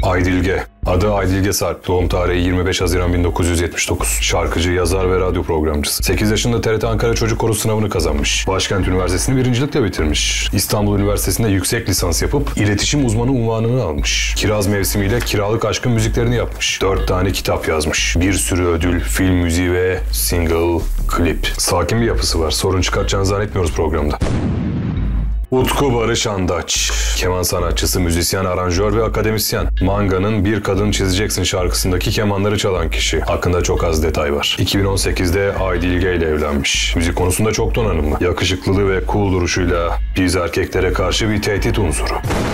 Aydilge. Adı Aydilge Sarp. Doğum tarihi 25 Haziran 1979. Şarkıcı, yazar ve radyo programcısı. 8 yaşında TRT Ankara Çocuk Korosu sınavını kazanmış. Başkent Üniversitesi'ni birincilikle bitirmiş. İstanbul Üniversitesi'nde yüksek lisans yapıp iletişim uzmanı unvanını almış. Kiraz Mevsimi ile Kiralık Aşk'ın müziklerini yapmış. 4 tane kitap yazmış. Bir sürü ödül, film müziği ve single, klip. Sakin bir yapısı var. Sorun çıkartacağını zannetmiyoruz programda. Utku Barış Andaç. Keman sanatçısı, müzisyen, aranjör ve akademisyen. Manga'nın Bir Kadın Çizeceksin şarkısındaki kemanları çalan kişi. Hakkında çok az detay var. 2018'de Aydilge ile evlenmiş. Müzik konusunda çok donanımlı. Yakışıklılığı ve cool duruşuyla biz erkeklere karşı bir tehdit unsuru.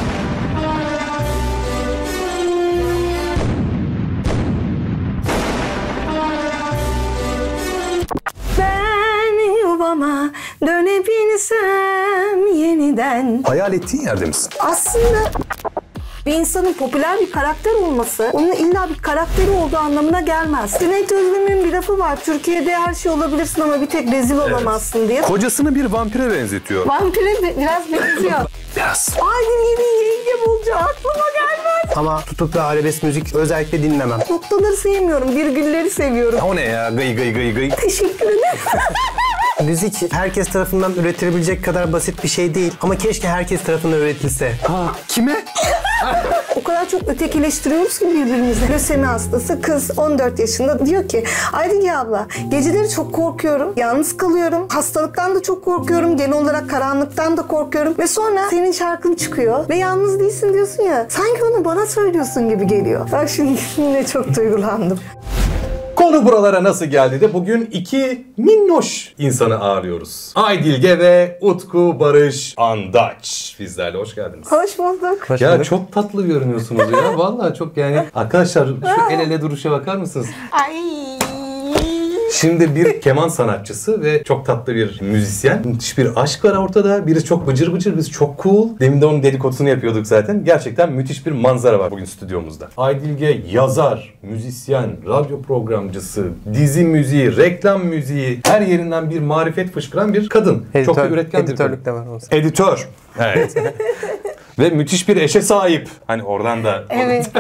Ama dönebilsem yeniden. Hayal ettiğin yerde misin? Aslında bir insanın popüler bir karakter olması, onun illa bir karakteri olduğu anlamına gelmez. Cüneyt Özdemir'in bir lafı var. Türkiye'de her şey olabilirsin ama bir tek rezil olamazsın diye. Kocasını bir vampire benzetiyor. Vampire biraz benziyor. Biraz. Aydilge'nin yenge bulacağı aklıma gelmez. Ama tutup da arabesk müzik özellikle dinlemem. Noktaları sevmiyorum, virgülleri seviyorum. O ne ya? Gıy gıy gıy gıy. Teşekkür ederim. Müzik herkes tarafından üretilebilecek kadar basit bir şey değil. Ama keşke herkes tarafından üretilse. Kime? O kadar çok ötekileştiriyoruz ki birbirimizi. Lösemi hastası kız 14 yaşında diyor ki Aydilge abla geceleri çok korkuyorum, yalnız kalıyorum, hastalıktan da çok korkuyorum, genel olarak karanlıktan da korkuyorum ve sonra senin şarkın çıkıyor ve yalnız değilsin diyorsun ya, sanki onu bana söylüyorsun gibi geliyor. Bak şimdi yine çok duygulandım. Konu buralara nasıl geldi de bugün iki minnoş insanı ağırlıyoruz. Aydilge ve Utku Barış Andaç bizlerle. Hoş geldiniz. Hoş bulduk. Ya çok tatlı görünüyorsunuz ya. Vallahi çok yani. Arkadaşlar şu el ele duruşa bakar mısınız? Ay. Şimdi bir keman sanatçısı ve çok tatlı bir müzisyen. Müthiş bir aşk var ortada. Biri çok bıcır bıcır, biz çok cool. Demin de onun dedikodusunu yapıyorduk zaten. Gerçekten müthiş bir manzara var bugün stüdyomuzda. Aydilge yazar, müzisyen, radyo programcısı, dizi müziği, reklam müziği, her yerinden bir marifet fışkıran bir kadın. Çok da üretken bir kadın. Editörlük de var olsun. Editör. Evet. Ve müthiş bir eşe sahip. Hani oradan da... Evet.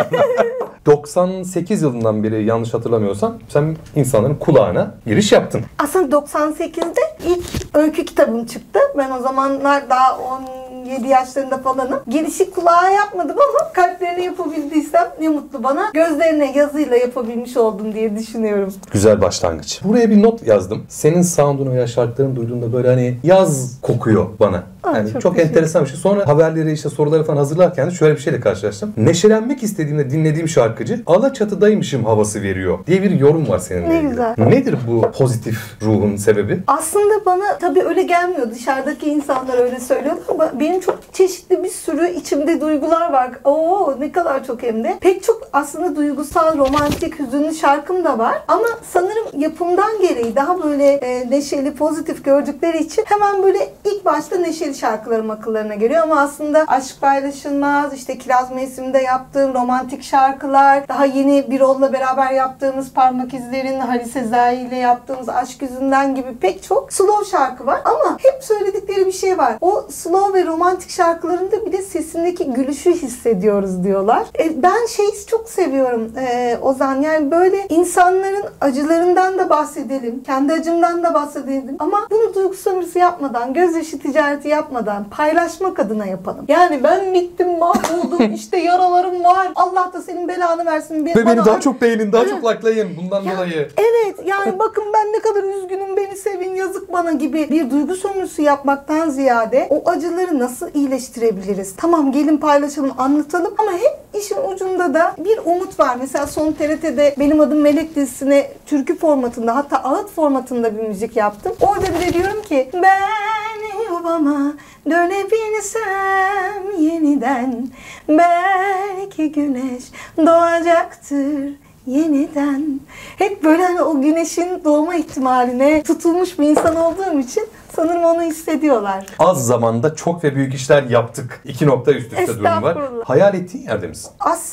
98 yılından beri yanlış hatırlamıyorsam sen insanların kulağına giriş yaptın. Aslında 98'de ilk öykü kitabım çıktı. Ben o zamanlar daha 17 yaşlarında falanım. Girişi kulağa yapmadım ama kalplerine yapabildiysem ne mutlu bana. Gözlerine yazıyla yapabilmiş oldum diye düşünüyorum. Güzel başlangıç. Buraya bir not yazdım. Senin sound'unu veya şarkılarını duyduğumda böyle hani yaz kokuyor bana. Yani çok enteresan bir şey. Sonra haberleri işte soruları falan hazırlarken de şöyle bir şeyle karşılaştım. Neşelenmek istediğimde dinlediğim şarkıcı Alaçatı'daymışım havası veriyor diye bir yorum var seninle Ne ilgili. güzel. Nedir bu pozitif ruhun sebebi? Aslında bana tabii öyle gelmiyor. Dışarıdaki insanlar öyle söylüyor ama benim çok çeşitli bir sürü içimde duygular var. Oo ne kadar çok hem de. Pek çok aslında duygusal, romantik, hüzünlü şarkım da var. Ama sanırım yapımdan gereği daha böyle neşeli, pozitif gördükleri için hemen böyle ilk başta neşeli şarkılarım akıllarına geliyor ama aslında Aşk Paylaşılmaz, işte Kiraz Mevsimi'nde yaptığım romantik şarkılar, daha yeni Birol'la beraber yaptığımız Parmak İzler'in, Halis Sezai ile yaptığımız Aşk Yüzünden gibi pek çok slow şarkı var ama hep söyledikleri bir şey var. O slow ve romantik şarkılarında bir de sesindeki gülüşü hissediyoruz diyorlar. Ben şeyi çok seviyorum Ozan, yani böyle insanların acılarından da bahsedelim, kendi acımdan da bahsedelim ama bunu duygu sömürüsü yapmadan, gözyaşı ticareti yapmadan paylaşmak adına yapalım. Yani ben bittim, mahvoldum, işte yaralarım var, Allah da senin belanı versin. Ve beni daha çok beğenin, daha çok likelayın bundan dolayı. Evet, yani bakın ben ne kadar üzgünüm, beni sevin, yazık bana gibi bir duygu sömürüsü yapmaktan ziyade o acıları nasıl iyileştirebiliriz? Tamam, gelin paylaşalım, anlatalım ama hep işin ucunda da bir umut var. Mesela son TRT'de Benim Adım Melek dizisine türkü formatında, hatta ağıt formatında bir müzik yaptım. Orada bile diyorum ki ben yuvama dönebilsem yeniden, belki güneş doğacaktır yeniden. Hep böyle hani o güneşin doğma ihtimaline tutulmuş bir insan olduğum için sanırım onu hissediyorlar. Az zamanda çok ve büyük işler yaptık. 2 nokta üst üste durum var. Hayal ettiğin yerde misin? Aslında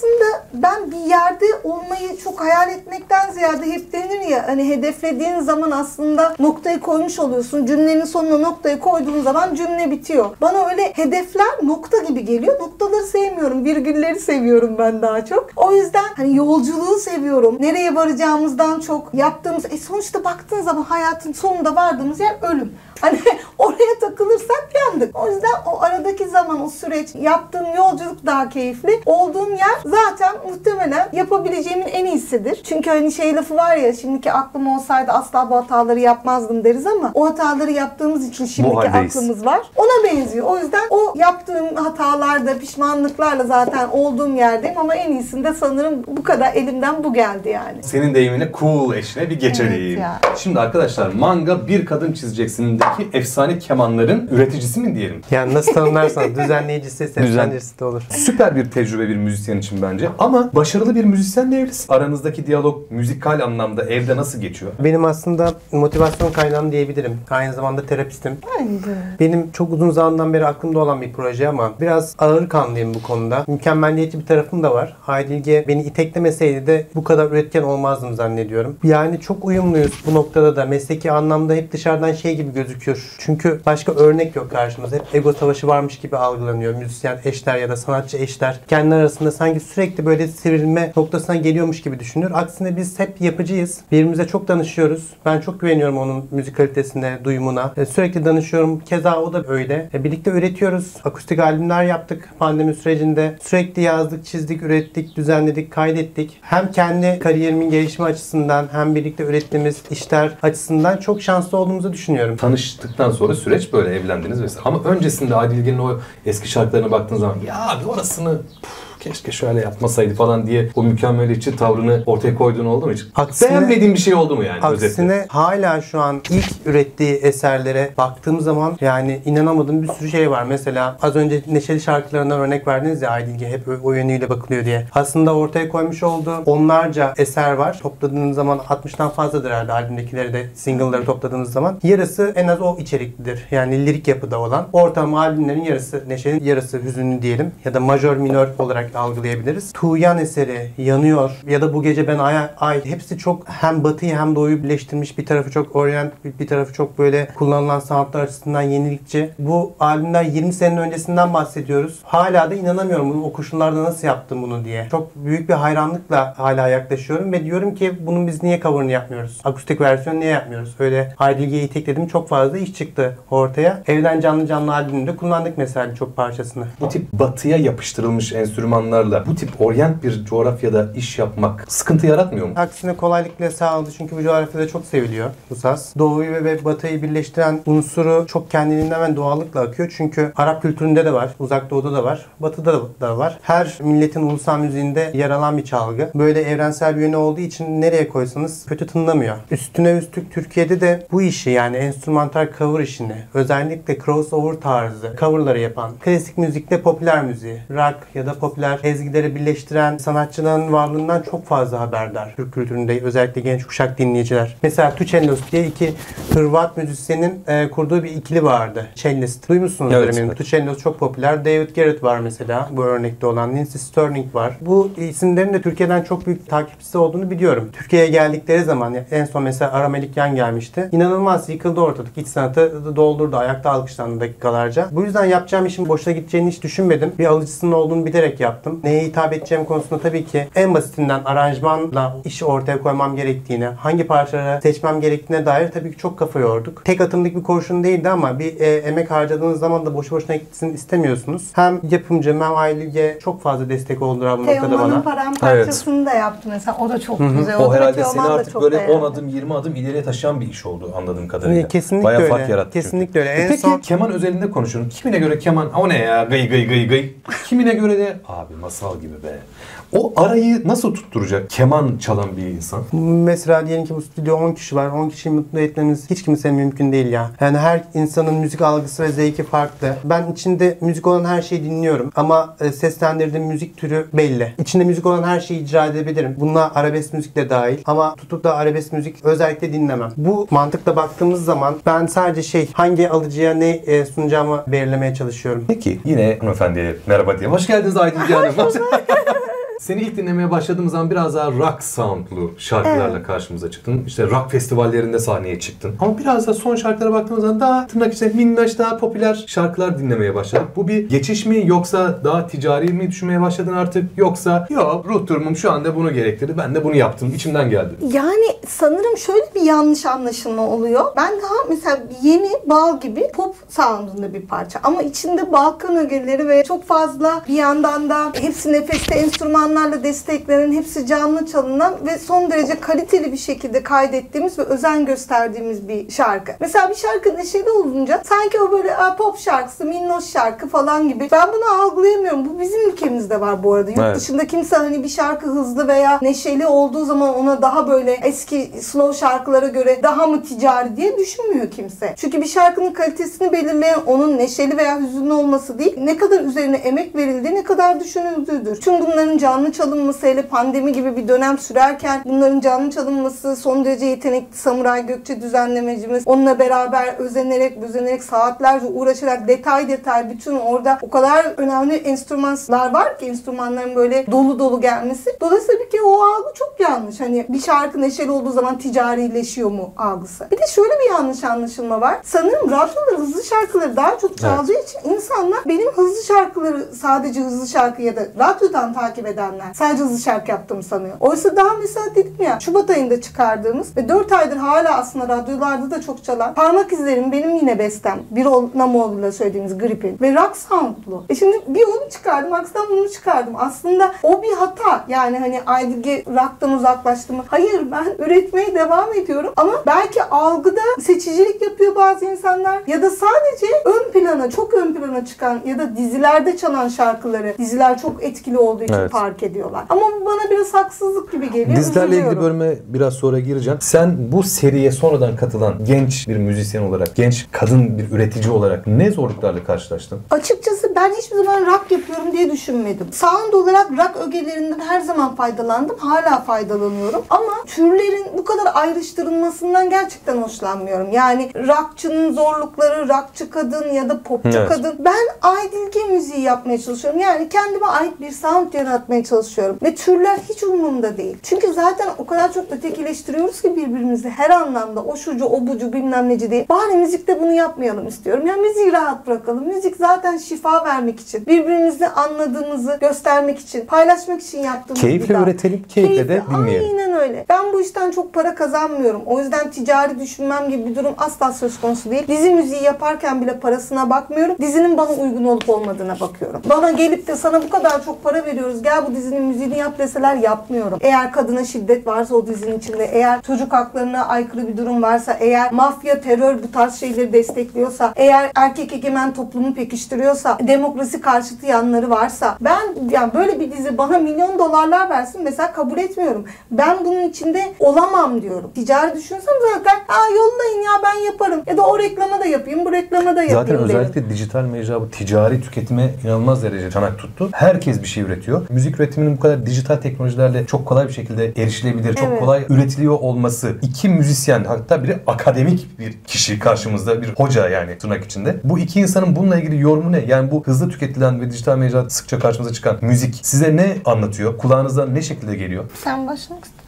ben bir yerde olmayı çok hayal etmekten ziyade hep denir ya hani hedeflediğin zaman aslında noktayı koymuş oluyorsun. Cümlenin sonuna noktayı koyduğun zaman cümle bitiyor. Bana öyle hedefler nokta gibi geliyor. Noktaları sevmiyorum. Virgülleri seviyorum ben daha çok. O yüzden hani yolculuğu seviyorum. Nereye varacağımızdan çok yaptığımız sonuçta baktığın zaman hayatın sonunda vardığımız yer ölüm. Hani oraya takılırsak yandık. O yüzden o aradaki zaman, o süreç, yaptığım yolculuk daha keyifli. Olduğum yer zaten muhtemelen yapabileceğimin en iyisidir. Çünkü hani şey lafı var ya, şimdiki aklım olsaydı asla bu hataları yapmazdım deriz ama o hataları yaptığımız için şimdiki aklımız var. Ona benziyor. O yüzden o yaptığım hatalarda, pişmanlıklarla zaten olduğum yerdeyim ama en iyisinde sanırım bu kadar elimden bu geldi yani. Senin deyimine cool eşine bir geçelim. Evet. Şimdi arkadaşlar manga Bir Kadın Çizeceksin'deki efsane kemanların üreticisi mi diyelim? Yani nasıl tanımlarsanız düzenleyicisi, seslendiricisi de olur. Süper bir tecrübe bir müzisyen için bence. Ama başarılı bir müzisyenle evlisin. Aranızdaki diyalog müzikal anlamda evde nasıl geçiyor? Benim aslında motivasyon kaynağım diyebilirim. Aynı zamanda terapistim. Benim çok uzun zamandan beri aklımda olan bir proje ama biraz ağır kanlıyım bu konuda. Mükemmelliyetçi bir tarafım da var. Aydilge beni iteklemeseydi de bu kadar üretken olmazdım zannediyorum. Yani çok uyumluyuz bu noktada da. Mesleki anlamda hep dışarıdan şey gibi gözüküyor. Çünkü başka örnek yok karşımızda. Hep ego savaşı varmış gibi algılanıyor. Müzisyen eşler ya da sanatçı eşler kendi arasında sanki sürekli böyle sivrilme noktasına geliyormuş gibi düşünür. Aksine biz hep yapıcıyız. Birbirimize çok danışıyoruz. Ben çok güveniyorum onun müzikalitesine, duyumuna. Sürekli danışıyorum. Keza o da öyle. Birlikte üretiyoruz. Akustik albümler yaptık pandemi sürecinde. Sürekli yazdık, çizdik, ürettik, düzenledik, kaydettik. Hem kendi kariyerimin gelişimi açısından hem birlikte ürettiğimiz işler açısından çok şanslı olduğumuzu düşünüyorum. Tanıştıktan sonra süreç böyle, evlendiniz vesaire. Ama öncesinde Aydilge'nin o eski şarkılarına baktığın zaman ya abi orasını keşke şöyle yapmasaydı falan diye o mükemmeliyetçi tavrını ortaya koyduğun oldu mu hiç? Beğenmediğin bir şey oldu mu yani Aksine özetle? hala şu an ilk ürettiği eserlere baktığım zaman yani inanamadığım bir sürü şey var. Mesela az önce neşeli şarkılarından örnek verdiniz ya, Aydilge hep o yönüyle bakılıyor diye. Aslında ortaya koymuş olduğu onlarca eser var. Topladığınız zaman 60'tan fazladır herhalde albümdekileri de, single'ları topladığınız zaman. Yarısı en az o içeriklidir. Yani lirik yapıda olan. Ortalama albümlerin yarısı neşeli, yarısı hüzünlü diyelim. Ya da majör minör olarak algılayabiliriz. Tuğyan eseri, Yanıyor ya da Bu Gece Ben Ay hepsi çok hem batıyı hem doğuyu birleştirmiş. Bir tarafı çok orient, bir tarafı çok böyle kullanılan sanatlar açısından yenilikçi. Bu albümler 20 senenin öncesinden bahsediyoruz. Hala da inanamıyorum bunu o koşullarda nasıl yaptım bunu diye. Çok büyük bir hayranlıkla hala yaklaşıyorum ve diyorum ki bunun biz niye cover'ını yapmıyoruz? Akustik versiyon niye yapmıyoruz? Öyle Aydilge'yi itekledim, çok fazla iş çıktı ortaya. Evden Canlı Canlı albümünde kullandık mesela çok parçasını. Bu tip batıya yapıştırılmış enstrümanlarla bu tip oryant bir coğrafyada iş yapmak sıkıntı yaratmıyor mu? Aksine kolaylıkla sağladı çünkü bu coğrafyada çok seviliyor bu saz. Doğuyu ve batıyı birleştiren unsuru çok kendiliğinden ve doğallıkla akıyor. Çünkü Arap kültüründe de var, Uzak Doğu'da da var, Batı'da da var. Her milletin ulusal müziğinde yer alan bir çalgı. Böyle evrensel bir yönü olduğu için nereye koysanız kötü tınlamıyor. Üstüne üstlük Türkiye'de de bu işi yani enstrümantal cover işini, özellikle crossover tarzı coverları yapan, klasik müzikle popüler müziği, rock ya da popüler ezgileri birleştiren sanatçıların varlığından çok fazla haberdar. Türk kültüründe özellikle genç kuşak dinleyiciler. Mesela Tuçenlos diye iki Hırvat müzisyenin kurduğu bir ikili vardı. Cellist. Duymuşsunuz evet, eminim. evet. Tuçenlos çok popüler. David Garrett var mesela bu örnekte olan. Lindsey Stirling var. Bu isimlerin de Türkiye'den çok büyük takipçisi olduğunu biliyorum. Türkiye'ye geldikleri zaman en son mesela Ara Melikyan gelmişti. İnanılmaz yıkıldı ortalık. İç sanatı doldurdu. Ayakta alkışlandı dakikalarca. Bu yüzden yapacağım işin boşa gideceğini hiç düşünmedim. Bir alıcısının olduğunu bilerek yaptım. Neye hitap edeceğim konusunda tabii ki en basitinden aranjmanla işi ortaya koymam gerektiğine, hangi parçaları seçmem gerektiğine dair tabii ki çok kafa yorduk. Tek atımlık bir kurşun değildi ama bir emek harcadığınız zaman da boşu boşuna gitsin istemiyorsunuz. Hem yapımcım hem Aydilge çok fazla destek oldular bu noktada Teoman'ın bana. paramparçasını da yaptı mesela. O da çok güzel. O herhalde Teoman seni da artık çok böyle beğendi. 10 adım 20 adım ileriye taşıyan bir iş oldu anladığım kadarıyla. Kesinlikle Bayağı öyle. fark yarattı Kesinlikle çünkü. öyle. En Peki son keman özelinde konuşuyorum. Kimine göre keman o ne ya gıy gıy gıy gıy. Kimine göre de abi masal gibi be. O arayı nasıl tutturacak keman çalan bir insan? mesela diyelim ki bu stüdyo 10 kişi var. 10 kişiyi mutlu etmemiz hiç kimseye mümkün değil ya. Yani her insanın müzik algısı ve zevki farklı. Ben içinde müzik olan her şeyi dinliyorum. Ama seslendirdiğim müzik türü belli. İçinde müzik olan her şeyi icra edebilirim. Bunlar arabesk müzik de dahil. Ama tutup da arabesk müzik özellikle dinlemem. Bu mantıkla baktığımız zaman ben sadece hangi alıcıya ne sunacağımı belirlemeye çalışıyorum. Peki yine hanımefendiye merhaba diye. Hoş geldiniz Aydilge Hanım. Seni ilk dinlemeye başladığımız zaman biraz daha rock soundlu şarkılarla karşımıza çıktın. İşte rock festivallerinde sahneye çıktın. Ama biraz da son şarkılara baktığımız zaman daha tırnak içinde minnoş, daha popüler şarkılar dinlemeye başladık. Bu bir geçiş mi, yoksa daha ticari mi düşünmeye başladın artık, yoksa yok ruh durumum şu anda bunu gerektirdi, ben de bunu yaptım, içimden geldi. Yani sanırım şöyle bir yanlış anlaşılma oluyor. Ben daha mesela yeni Bal gibi pop sound'unda bir parça. Ama içinde Balkan ögeleri ve çok fazla bir yandan da hepsi nefeste enstrümanlarla desteklenen, hepsi canlı çalınan ve son derece kaliteli bir şekilde kaydettiğimiz ve özen gösterdiğimiz bir şarkı. Mesela bir şarkı neşeli olunca sanki o böyle pop şarkısı, minnoş şarkı falan gibi. Ben bunu algılayamıyorum. Bu bizim ülkemizde var bu arada. Yurt dışında kimse hani bir şarkı hızlı veya neşeli olduğu zaman ona daha böyle eski slow şarkılara göre daha mı ticari diye düşünmüyor kimse. Çünkü bir şarkının kalitesini belirleyen onun neşeli veya hüzünlü olması değil, ne kadar üzerine emek verildiği, ne kadar düşünüldüğüdür. Tüm bunların canlı çalınması, hele pandemi gibi bir dönem sürerken bunların canlı çalınması, son derece yetenekli Samuray Gökçe düzenlemecimiz onunla beraber özenerek saatlerce uğraşarak detay bütün orada o kadar önemli enstrümanlar var ki, enstrümanların böyle dolu dolu gelmesi. Dolayısıyla bir kere o algı çok yanlış. Hani bir şarkı neşeli olduğu zaman ticarileşiyor mu algısı. Bir de şöyle bir yanlış anlaşılma var. Sanırım radyolar hızlı şarkıları daha çok çaldığı için insanlar benim hızlı şarkıları, sadece hızlı şarkı ya da radyodan takip edenler sadece hızlı şarkı yaptığımı sanıyor. Oysa daha mesela dedim ya, Şubat ayında çıkardığımız ve 4 aydır hala aslında radyolarda da çok çalan Parmak İzlerim benim yine bestem. Birol Namoğlu'yla söylediğimiz Gripin ve rock soundlu. Şimdi bir onu çıkardım, aksine bunu çıkardım. Aslında o bir hata. Yani hani Aydilge rock'tan uzaklaştı mı? Hayır, ben üretmeye devam ediyorum. Ama belki algıda seçicilik yapıyor bazı insanlar ya da sadece çok ön plana çıkan ya da dizilerde çalan şarkıları, diziler çok etkili olduğu için fark ediyorlar. Ama bu bana biraz haksızlık gibi geliyor. Dizilerle ilgili bölüme biraz sonra gireceğim. Sen bu seriye sonradan katılan genç bir müzisyen olarak, genç kadın bir üretici olarak ne zorluklarla karşılaştın? Açıkçası ben hiçbir zaman rock yapıyorum diye düşünmedim. Sound olarak rock ögelerinden her zaman faydalandım. Hala faydalanıyorum. Ama türlerin bu kadar ayrıştırılmasından gerçekten hoşlanmıyorum. Yani rockçının zorlukları, rockçı kadın ya da popçu kadın. Ben Aydilge müziği yapmaya çalışıyorum. Yani kendime ait bir sound yaratmaya çalışıyorum. Ve türler hiç umurumda değil. Çünkü zaten o kadar çok ötekileştiriyoruz ki birbirimizi her anlamda. O şucu, o bucu, bilmem neci değil. Bari müzikte bunu yapmayalım istiyorum. Yani müziği rahat bırakalım. Müzik zaten şifa vermek için, birbirimizi anladığımızı göstermek için, paylaşmak için yaptığımız keyifle üretelim, keyifle de dinleyelim. Aynen öyle. Ben bu işten çok para kazanmıyorum. O yüzden ticari düşünmem gibi bir durum asla söz konusu değil. Dizi müziği yaparken bile parasına bakmıyorum. Dizinin bana uygun olup olmadığına bakıyorum. Bana gelip de sana bu kadar çok para veriyoruz, gel bu dizinin müziğini yap deseler yapmıyorum. Eğer kadına şiddet varsa o dizinin içinde, eğer çocuk haklarına aykırı bir durum varsa, eğer mafya, terör bu tarz şeyleri destekliyorsa, eğer erkek egemen toplumu pekiştiriyorsa, demokrasi karşıtı yanları varsa, ben yani böyle bir dizi bana milyon dolarlar versin mesela kabul etmiyorum. Ben bunun içinde olamam diyorum. Ticari düşünsem zaten yollayın ya ben yaparım. Ya da o reklama da yapayım, bu reklama da yapayım. Zaten özellikle dijital mecra bu ticari tüketime inanılmaz derece çanak tuttu. Herkes bir şey üretiyor. Müzik üretiminin bu kadar dijital teknolojilerle çok kolay bir şekilde erişilebilir, çok kolay üretiliyor olması. İki müzisyen, hatta biri akademik bir kişi karşımızda, bir hoca yani tırnak içinde. Bu iki insanın bununla ilgili yorumu ne? Yani bu hızlı tüketilen ve dijital mecra sıkça karşımıza çıkan müzik size ne anlatıyor? Kulağınıza ne şekilde geliyor? Sen başlamak ister.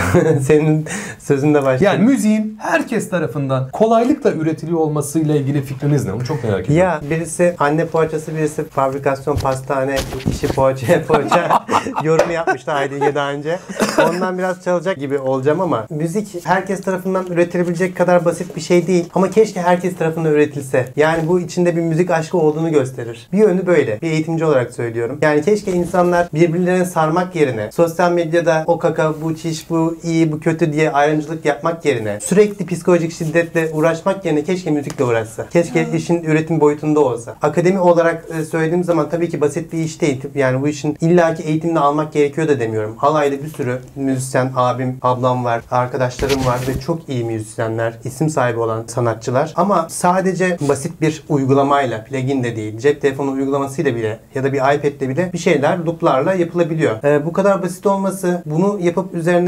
Senin sözünde başlayalım. Yani müziğin herkes tarafından kolaylıkla üretiliyor olmasıyla ilgili fikriniz ne? Onu çok merak ediyorum. Ya birisi anne poğaçası, birisi fabrikasyon pastane, işi poğaça yorumu yapmıştı Aydilge daha önce. Ondan biraz çalacak gibi olacağım ama müzik herkes tarafından üretilebilecek kadar basit bir şey değil. Ama keşke herkes tarafından üretilse. Yani bu içinde bir müzik aşkı olduğunu gösterir. Bir yönü böyle. Bir eğitimci olarak söylüyorum. Yani keşke insanlar birbirlerine sarmak yerine sosyal medyada o kaka, bu çiş, bu iyi, bu kötü diye ayrımcılık yapmak yerine, sürekli psikolojik şiddetle uğraşmak yerine keşke müzikle uğraşsa. Keşke işin üretim boyutunda olsa. Akademi olarak söylediğim zaman tabii ki basit bir iş değil. Yani bu işin illaki eğitimini almak gerekiyor da demiyorum. Alayda bir sürü müzisyen abim, ablam var, arkadaşlarım var ve çok iyi müzisyenler, isim sahibi olan sanatçılar. Ama sadece basit bir uygulamayla, plugin de değil, cep telefonu uygulamasıyla bile ya da bir iPad'le bile bir şeyler looplarla yapılabiliyor. Bu kadar basit olması, bunu yapıp üzerine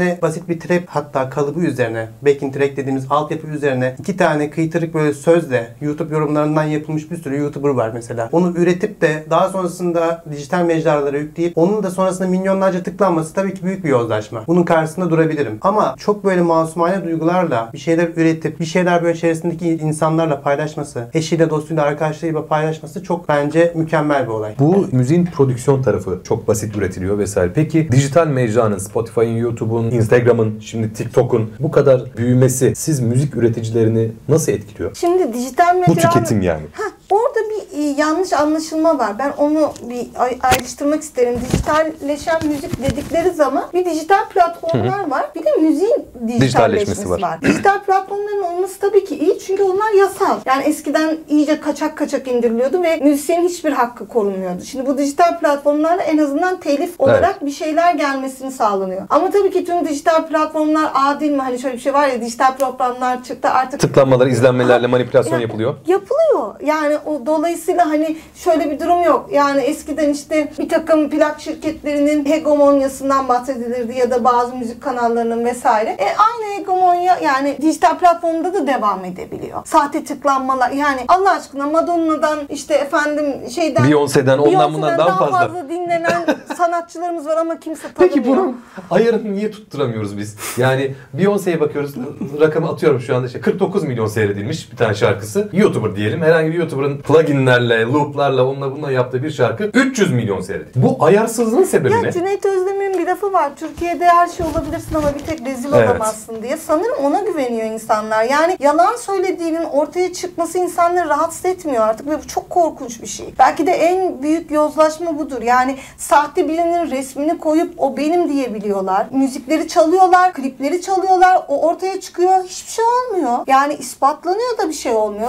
üzerine basit bir trap, hatta kalıbı üzerine, backing track dediğimiz altyapı üzerine 2 tane kıytırık böyle sözle YouTube yorumlarından yapılmış bir sürü YouTuber var mesela. Onu üretip de daha sonrasında dijital mecralara yükleyip onun da sonrasında milyonlarca tıklanması tabii ki büyük bir yozlaşma. Bunun karşısında durabilirim. Ama çok böyle masumane duygularla bir şeyler üretip bir şeyler böyle çevresindeki insanlarla paylaşması, eşiyle, dostuyla, arkadaşlarıyla paylaşması çok bence mükemmel bir olay. Bu müziğin prodüksiyon tarafı çok basit üretiliyor vesaire. Peki dijital mecranın, Spotify'ın, YouTube'un, Instagram'ın, şimdi TikTok'un bu kadar büyümesi siz müzik üreticilerini nasıl etkiliyor? Şimdi dijital Bu mecra... tüketim yani. Orada bir yanlış anlaşılma var. Ben onu bir ayrıştırmak isterim. Dijitalleşen müzik dedikleri zaman bir dijital platformlar var. Bir de müziğin dijitalleşmesi var. Dijital platformların olması tabii ki iyi çünkü onlar yasal. Yani eskiden iyice kaçak kaçak indiriliyordu ve müzisyenin hiçbir hakkı korunmuyordu. Şimdi bu dijital platformlarla en azından telif olarak bir şeyler gelmesini sağlanıyor. Ama tabii ki tüm dijital platformlar adil mi? Hani şöyle bir şey var ya, dijital platformlar çıktı artık. Tıklanmalar, izlenmelerle manipülasyon yapılıyor. Yapılıyor. Yani o dolayısıyla hani şöyle bir durum yok. Yani eskiden işte bir takım plak şirketlerinin hegemonyasından bahsedilirdi ya da bazı müzik kanallarının vesaire. Aynı hegemonya yani dijital platformda da devam edebiliyor. Sahte tıklanmalar yani Allah aşkına Madonna'dan işte efendim şeyden Beyoncé'den ondan bundan daha fazla dinlenen sanatçılarımız var ama kimse tanımıyor. Peki bunun ayarını niye tutturamıyoruz biz? Yani Beyoncé'ye bakıyoruz, rakamı atıyorum şu anda 49 milyon seyredilmiş bir tane şarkısı. YouTuber diyelim. Herhangi bir YouTuber'ın pluginlerle, looplarla, onunla bununla yaptığı bir şarkı 300 milyon seyredildi. Bu ayarsızlığın sebebi ne? Cüneyt Özdemir'in bir lafı var. Türkiye'de her şey olabilirsin ama bir tek rezil olamazsın diye. Sanırım ona güveniyor insanlar. Yani yalan söylediğinin ortaya çıkması insanları rahatsız etmiyor artık ve bu çok korkunç bir şey. Belki de en büyük yozlaşma budur. Yani sahte birinin resmini koyup o benim diyebiliyorlar. Müzikleri çalıyorlar, klipleri çalıyorlar. O ortaya çıkıyor. Hiçbir şey olmuyor. Yani ispatlanıyor da bir şey olmuyor.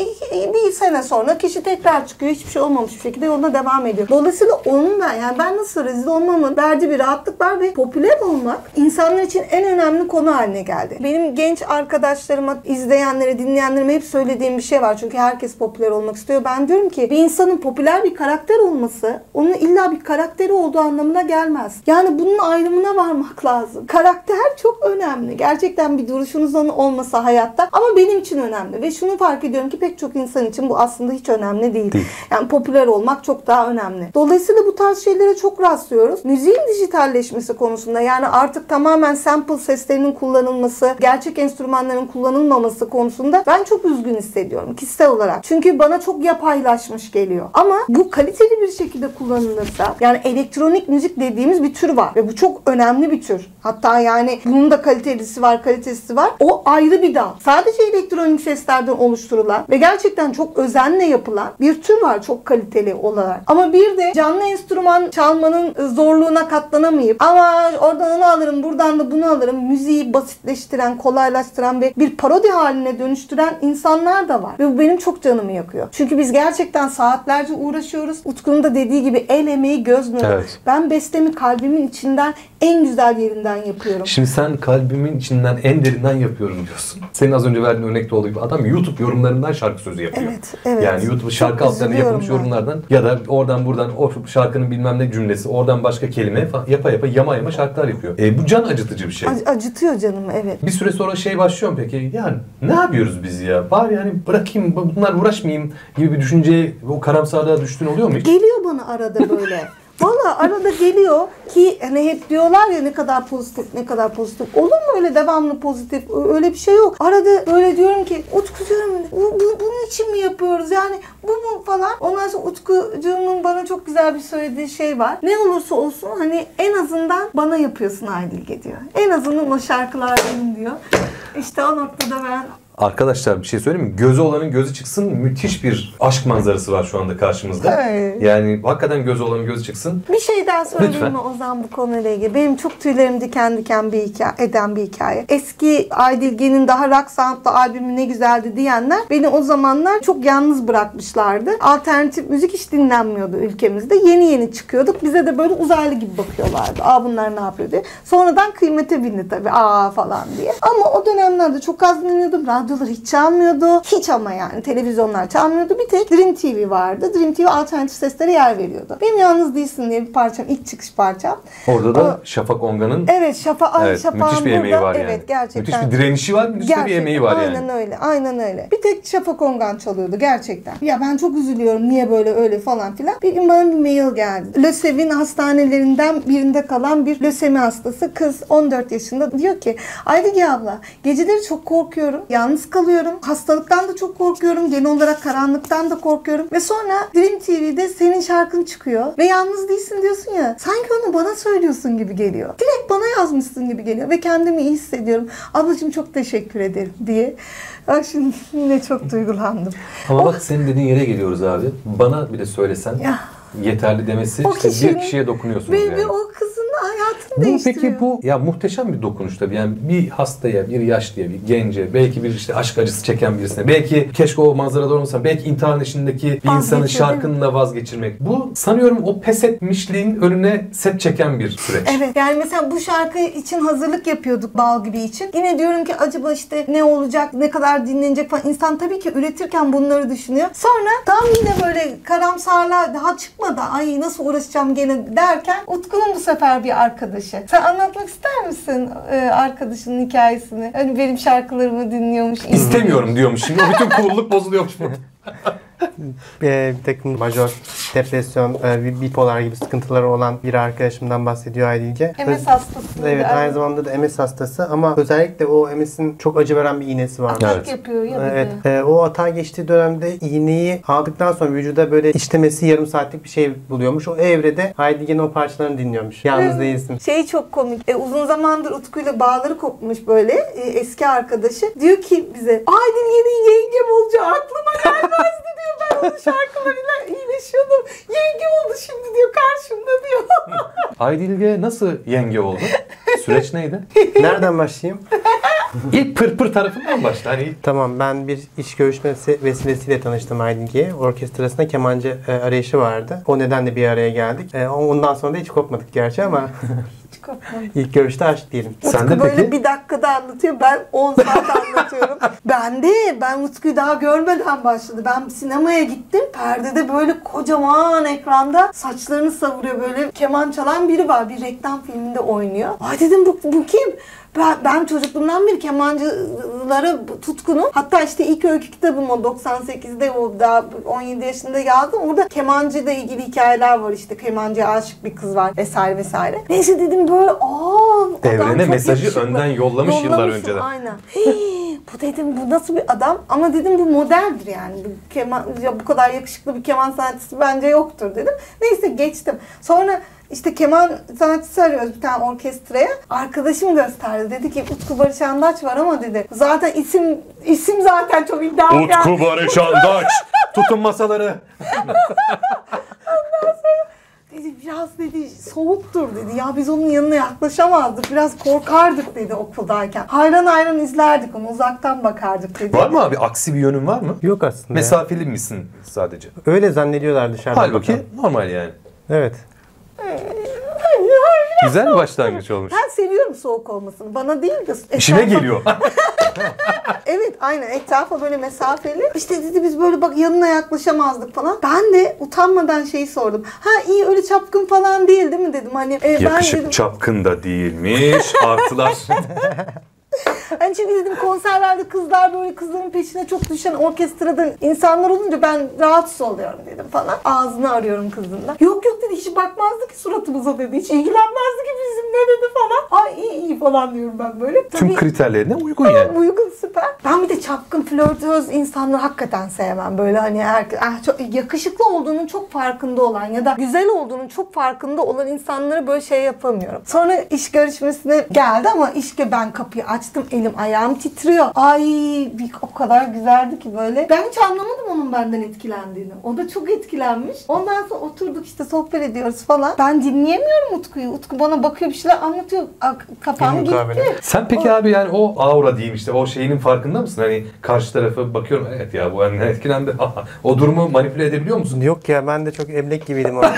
Bir sene sonra kişi tekrar çıkıyor. Hiçbir şey olmamış bir şekilde yoluna devam ediyor. Dolayısıyla onun ben nasıl rezil olmamın verdiği bir rahatlık var ve popüler olmak insanlar için en önemli konu haline geldi. Benim genç arkadaşlarıma, izleyenlere, dinleyenlerime hep söylediğim bir şey var. Çünkü herkes popüler olmak istiyor. Ben diyorum ki bir insanın popüler bir karakter olması onun illa bir karakteri olduğu anlamına gelmez. Yani bunun ayrımına varmak lazım. Karakter çok önemli. Gerçekten bir duruşunuzun olmasa hayatta ama benim için önemli ve şunu fark ediyorum ki pek çok insan için bu aslında hiç önemli değil. Yani popüler olmak çok daha önemli. Dolayısıyla bu tarz şeylere çok rastlıyoruz. Müziğin dijitalleşmesi konusunda yani artık tamamen sample seslerinin kullanılması, gerçek enstrümanların kullanılmaması konusunda ben çok üzgün hissediyorum kişisel olarak. Çünkü bana çok yapaylaşmış geliyor. Ama bu kaliteli bir şekilde kullanılırsa yani elektronik müzik dediğimiz bir tür var ve bu çok önemli bir tür. Hatta yani bunun da kalitelisi var, kalitesi var. O ayrı bir dal. Sadece elektronik seslerden oluşturulan ve gerçekten çok özenle yapılan bir tür var çok kaliteli olarak. Ama bir de canlı enstrüman çalmanın zorluğuna katlanamayıp ama oradan onu alırım, buradan da bunu alırım. Müziği basitleştiren, kolaylaştıran ve bir parodi haline dönüştüren insanlar da var. Ve bu benim çok canımı yakıyor. Çünkü biz gerçekten saatlerce uğraşıyoruz. Utku'nun da dediği gibi el emeği, göz nuru. Evet. Ben bestemi kalbimin içinden en güzel yerinden yapıyorum. Şimdi sen kalbimin içinden en derinden yapıyorum diyorsun. Senin az önce verdiğin örnekte olduğu gibi adam YouTube yorumlarından şarkı sözü yapıyor. Evet. Yani YouTube şarkı altlarına yapılmış yorumlardan ya da oradan buradan o şarkının bilmem ne cümlesi, oradan başka kelime yapa yama şarkılar yapıyor. Bu can acıtıcı bir şey. Acıtıyor canım, evet. Bir süre sonra başlıyor mu peki? Yani ne yapıyoruz biz ya? Bari yani bırakayım, bunlar uğraşmayayım gibi bir düşünceye, o karamsarlığa düştüğün oluyor mu hiç? Geliyor bana arada böyle. Valla arada geliyor ki hani hep diyorlar ya ne kadar pozitif. Olur mu öyle devamlı pozitif? Öyle bir şey yok. Arada böyle diyorum ki Utku diyorum bunun için mi yapıyoruz? Yani bu mu falan. Ondan sonra Utkucuğumun bana çok güzel bir söylediği şey var. Ne olursa olsun hani en azından bana yapıyorsun Aydilge diyor. En azından o şarkılar benim diyor. İşte o noktada ben... Arkadaşlar bir şey söyleyeyim mi? Gözü olanın gözü çıksın. Müthiş bir aşk manzarası var şu anda karşımızda. Evet. Yani hakikaten gözü olanın gözü çıksın. Bir şey daha söyleyeyim Lütfen. mi Ozan bu konuyla ilgili? Benim çok tüylerim diken diken eden bir hikaye. Eski Aydilge'nin daha rock sound'lı albümü ne güzeldi diyenler beni o zamanlar çok yalnız bırakmışlardı. Alternatif müzik hiç dinlenmiyordu ülkemizde. Yeni çıkıyorduk. Bize de böyle uzaylı gibi bakıyorlardı. Bunlar ne yapıyor diye. Sonradan kıymete bindi tabii. Falan diye. Ama o dönemlerde çok az dinliyordum. radyolar hiç çalmıyordu. Hiç ama yani televizyonlar çalmıyordu. Bir tek Dream TV vardı. Dream TV alternatif seslere yer veriyordu. Benim Yalnız Değilsin diye bir parçam, ilk çıkış parçam. Orada da Şafak Onga'nın Evet, Şafak'ın müthiş bir emeği var yani. Evet, gerçekten. Müthiş bir direnişi var, müthiş de bir emeği var yani. Aynen öyle, aynen öyle. Bir tek Şafak Ongan çalıyordu gerçekten. Ya ben çok üzülüyorum, niye böyle öyle falan filan. Bir gün bana bir mail geldi. LÖSEV'in hastanelerinden birinde kalan bir lösemi hastası kız, 14 yaşında, diyor ki Aydilge abla, geceleri çok korkuyorum, yalnız kalıyorum, hastalıktan da çok korkuyorum, genel olarak karanlıktan da korkuyorum ve sonra Dream TV'de senin şarkın çıkıyor ve Yalnız Değilsin diyorsun ya, sanki onu bana söylüyorsun gibi geliyor. Direkt bana yazmışsın gibi geliyor ve kendimi iyi hissediyorum. Ablacığım çok teşekkür ederim diye. Bak şimdi yine çok duygulandım. Ama bak senin dediğin yere geliyoruz abi. Bana bile söylesen Ya. yeterli demesi O işte kişinin bir kişiye dokunuyorsunuz Ve yani. o kızın hayatını Bu değiştiriyor. peki bu ya muhteşem bir dokunuş tabii. Yani bir hastaya, bir yaşlıya, bir gence, belki bir işte aşk acısı çeken birisine, belki keşke o manzarada olmasa, belki intihar eşiğindeki bir insanı Vazgeçiyor, şarkınla vazgeçirmek. Bu sanıyorum o pes etmişliğin önüne set çeken bir süreç. Evet, yani mesela bu şarkı için hazırlık yapıyorduk Bal Gibi için. Yine diyorum ki acaba işte ne olacak, ne kadar dinlenecek falan. İnsan tabii ki üretirken bunları düşünüyor. Sonra tam yine böyle karamsarlığa daha çıkmadı. Ay nasıl uğraşacağım gene derken Utku'nun bu sefer bir arkadaşı. Sen anlatmak ister misin arkadaşının hikayesini? Hani benim şarkılarımı dinliyormuş. İstemiyorum diyormuş. Şimdi o bütün cool'luk bozuluyormuş mu? Bir takım majör depresyon, bipolar gibi sıkıntıları olan bir arkadaşımdan bahsediyor Aydilge. MS hastası. Evet, aynı zamanda da MS hastası ama özellikle o MS'in çok acı veren bir iğnesi var. Atak Evet. yapıyor ya bir Evet, de. o atağa geçtiği dönemde iğneyi aldıktan sonra vücuda böyle işlemesi yarım saatlik bir şey buluyormuş. O evrede Aydilge'nin o parçalarını dinliyormuş. Yalnız Değilsin. Şey çok komik. Uzun zamandır Utku'yla bağları kopmuş böyle eski arkadaşı. Diyor ki bize Aydilge'nin yengem olacağı aklıma gelmezdi diyor. Ben onun şarkılarıyla iyileşiyordum. Yenge oldu şimdi diyor karşımda diyor. Aydilge nasıl yenge oldu? Süreç neydi? Nereden başlayayım? İlk pırpır tarafından başla. Hani Tamam, ben bir iş görüşmesi vesilesiyle tanıştım Aydilge'ye. Orkestrasında kemancı arayışı vardı. O nedenle bir araya geldik. Ondan sonra da hiç kopmadık gerçi ama Hiç kopmadım. ilk görüşte aşk diyelim. sen de Utku böyle peki? bir dakikada anlatıyor. Ben 10 saat anlatıyorum. Ben Utku'yu daha görmeden başladı. Ben sinemaya gittim. Perdede böyle kocaman ekranda saçlarını savuruyor. Böyle keman çalan biri var. Bir reklam filminde oynuyor. Ay dedim bu kim? Ben çocukluğumdan beri kemancılara tutkunum. Hatta işte ilk öykü kitabım o 98'de, o daha 17 yaşında yazdım. Orada kemancıyla ilgili hikayeler var, işte kemancıya aşık bir kız var vesaire vesaire. Neyse dedim böyle Evrene mesajı önden yollamış yıllar Yollamışım, önceden. aynen. Bu dedim bu nasıl bir adam, ama dedim bu modeldir yani. Bu keman, ya bu kadar yakışıklı bir keman sanatçısı bence yoktur dedim. Neyse geçtim. Sonra İşte keman sanatçısı arıyoruz bir tane orkestraya. Arkadaşım gösterdi. Dedi ki Utku Barış Andaç var ama dedi. Zaten isim zaten çok iddialı. Utku Barış Andaç. Tutun masaları. Dedi biraz dedi soğuktur dedi. Ya biz onun yanına yaklaşamazdık. Biraz korkardık dedi okuldayken. Hayran hayran izlerdik onu. Uzaktan bakardık dedi. Var mı abi? Aksi bir yönün var mı? Yok aslında. Mesafeli misin sadece? Öyle zannediyorlar dışarıdan. Halbuki bakan. normal yani. Evet. Güzel bir başlangıç olmuş. Ben seviyorum soğuk olmasını. Bana değil de İşine etrafa- geliyor. Evet aynen, etrafa böyle mesafeli. İşte dedi biz böyle bak yanına yaklaşamazdık falan. Ben de utanmadan şeyi sordum. Ha iyi, öyle çapkın falan değil mi dedim. Hani ben dedim, çapkın da değilmiş. Artılar. hani çünkü dedim konserlerde kızlar böyle kızların peşine çok düşen orkestrada insanlar olunca ben rahatsız oluyorum dedim falan. Ağzını arıyorum kızın da. Yok dedi, hiç bakmazdı ki suratımıza dedi. Hiç ilgilenmezdi ki bizimle dedi falan. Ay iyi falan diyorum ben böyle. Tüm kriterlerine uygun yani. Uygun, süper. Ben bir de çapkın, flörtöz insanları hakikaten sevmem. Böyle hani çok yakışıklı olduğunun çok farkında olan ya da güzel olduğunun çok farkında olan insanları böyle şey yapamıyorum. Sonra iş görüşmesine geldi ama ben kapıyı açtım, elim ayağım titriyor. Ay o kadar güzeldi ki böyle. Ben hiç anlamadım onun benden etkilendiğini. O da çok etkilenmiş. Ondan sonra oturduk işte sohbet ediyoruz falan. Ben dinleyemiyorum Utku'yu. Utku bana bakıyor, bir şeyler anlatıyor. Kafam gitti. Sen peki abi yani o aura diyeyim işte o şeyinin farkında mısın? Hani karşı tarafı bakıyorum, evet ya bu benden etkilendi. O durumu manipüle edebiliyor musun? Yok ya, ben de çok emlak gibiydim o anda.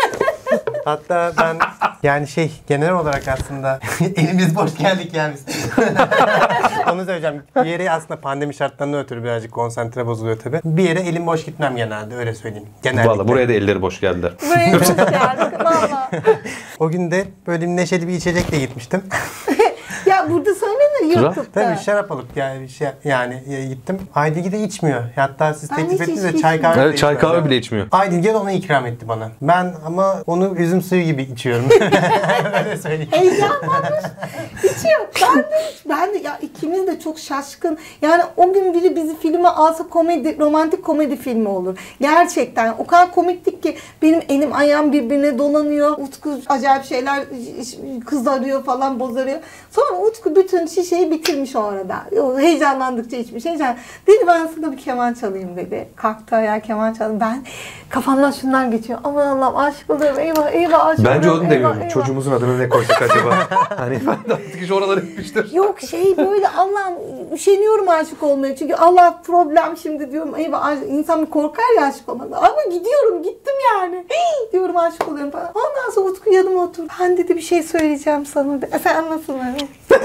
Hatta ben yani genel olarak aslında elimiz boş geldik yani biz. Onu söyleyeceğim. Bir yere aslında pandemi şartlarından ötürü birazcık konsantre bozuluyor tabii. Bir yere elim boş gitmem genelde, öyle söyleyeyim. Genellikle. Valla buraya da elleri boş geldiler. Buraya hoş geldik valla. O gün de böyle neşeli bir içecekle gitmiştim. Ya burada söyleme YouTube'da. Tabii şarap alıp yani bir şey gittim. Aydilge de içmiyor. Hatta siz Ben teklif hiç ettiniz de içki çay kahve içmiyorum. de Evet, çay içmez. kahve bile içmiyor. Aydilge de onu ikram etti bana. Ben ama onu üzüm suyu gibi içiyorum. Öyle söyleyeyim. Heyecanlanmış. Hiç yok. Ben de ya ikimiz de çok şaşkın. Yani o gün biri bizi filme alsa komedi, romantik komedi filmi olur. Gerçekten o kadar komiktik ki benim elim ayağım birbirine dolanıyor. Utku acayip şeyler kızarıyor falan, bozarıyor. Sonra Utku bütün şişeyi bitirmiş o arada. O heyecanlandıkça içmiş. Dedi ben sana bir keman çalayım dedi. Kalktı ayağa keman çaldı. Ben kafamdan şunlar geçiyor. Aman Allah'ım aşık oluyorum. Eyvah eyvah aşık Bence oluyorum. onu demiyorum. eyvah. Çocuğumuzun adını ne koysak acaba? Hani ben de artık hiç oralara gitmiştim. Yok böyle Allah'ım üşeniyorum aşık olmaya. Çünkü Allah problem şimdi diyorum. Eyvah insan bir korkar ya aşık olmadan. Ama gittim yani. Hey, diyorum aşık oluyorum falan. Ondan sonra Utku yanıma otur. Ben dedi bir şey söyleyeceğim sana. Sen nasıl öyle?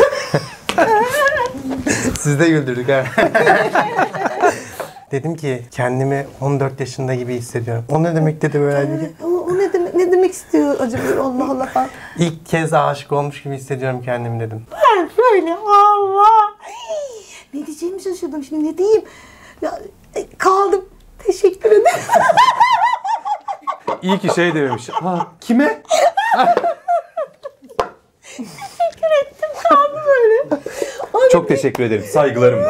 Siz de güldürdük ha. Dedim ki kendimi 14 yaşında gibi hissediyorum. O ne demek dedi böyle Aydilge. O ne demek istiyor acaba? Allah Allah falan. İlk kez aşık olmuş gibi hissediyorum kendimi dedim. Ben böyle Allah. Ne diyeceğimi şaşırdım şimdi, ne diyeyim? Ya, kaldım. Teşekkür ederim. İyi ki şey dememiş. Ha, kime? Teşekkür ettim, kaldı böyle. Çok teşekkür ederim. Saygılarımla.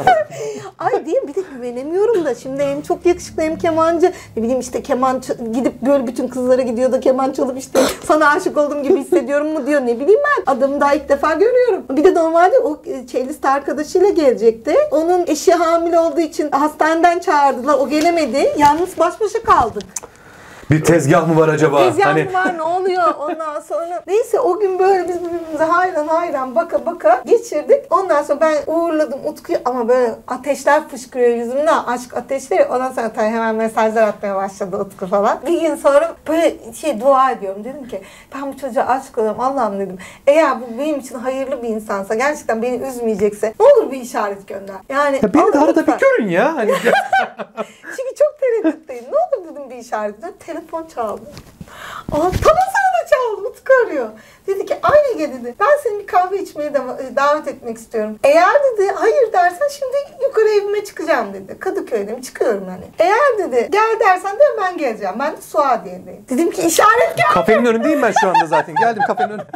Ay diyeyim, bir de güvenemiyorum da şimdi hem çok yakışıklı hem kemancı. Ne bileyim işte gidip böyle bütün kızlara gidiyor da keman çalıp işte sana aşık oldum gibi hissediyorum mu diyor, ne bileyim ben. Adamı daha ilk defa görüyorum. Bir de normalde o cellist arkadaşıyla gelecekti. Onun eşi hamile olduğu için hastaneden çağırdılar. O gelemedi. Yalnız baş başa kaldık. Bir tezgah mı var acaba? Tezgah mı var, ne oluyor ondan sonra. Neyse o gün böyle biz birbirimize hayran baka geçirdik. Ondan sonra ben uğurladım Utku'yu ama böyle ateşler fışkırıyor yüzümden. Aşk ateşleri. Ondan sonra tabii hemen mesajlar atmaya başladı Utku falan. Bir gün sonra böyle dua ediyorum. Dedim ki ben bu çocuğa aşık oluyorum. Allah'ım dedim. Eğer bu benim için hayırlı bir insansa, gerçekten beni üzmeyecekse ne olur bir işaret gönder. Yani Ya beni de arada bir lütfen. görün ya. Hani Çünkü çok tereddütteyim. Ne olur dedim bir işaret gönder. Telefon çaldı. Tamam sana da çaldı. Utku arıyor. Dedi ki Aydilge dedi. Ben seni bir kahve içmeye davet etmek istiyorum. Eğer dedi hayır dersen şimdi yukarı evime çıkacağım dedi. Kadıköy'de mi çıkıyorum hani. Eğer dedi gel dersen de ben geleceğim. Ben de Suadiye'deyim. Dedim ki işaret geldi. kafenin önündeyim ben şu anda zaten. Geldim kafenin önüne.